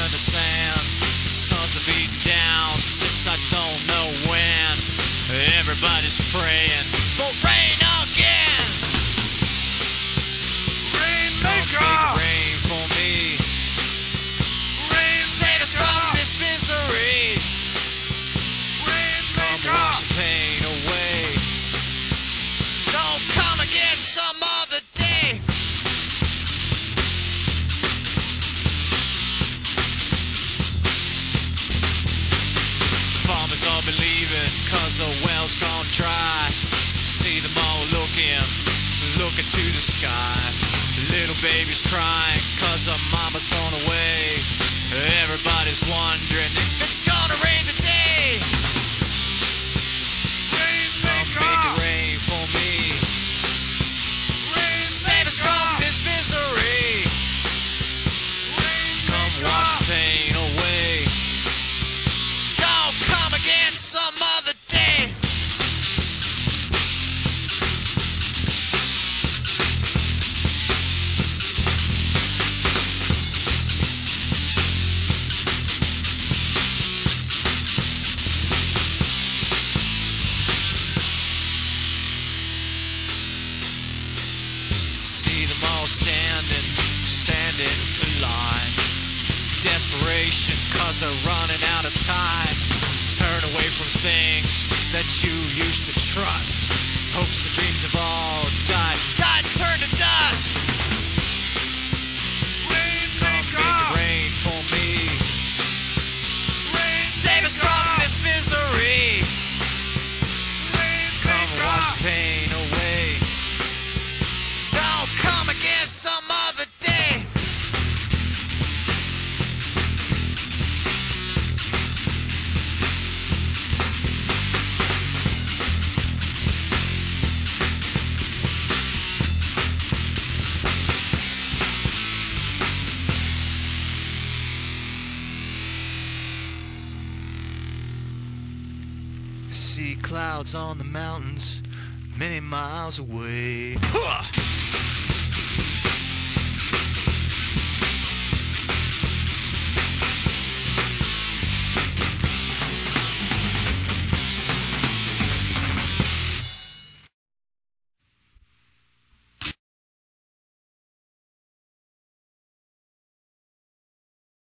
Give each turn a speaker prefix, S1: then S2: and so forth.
S1: in the sand. Suns are beating down since I don't know when. Everybody's praying for rain again.
S2: Rainmaker!
S1: Come make rain for me. Save us from this misery. Come wash the pain away. Don't come again some other day. Farmers all believing cause the well's gone dry. See them all looking to the sky. Little babies crying cause their mama's gone away. Everybody's wondering if it's gonna rain today.
S2: Rainmaker!
S1: Come make it rain for me. Save us from this misery. Come wash the pain away. Don't come again some other day. See them all standing in line. Desperation cause they're running out of time. Turn away from things that you used to trust. Hopes and dreams have all died, turned to dust. Come make it rain for me. Save us from this misery. Come wash the pain away. Don't come again some other day. See clouds on the mountains many miles away. Huh!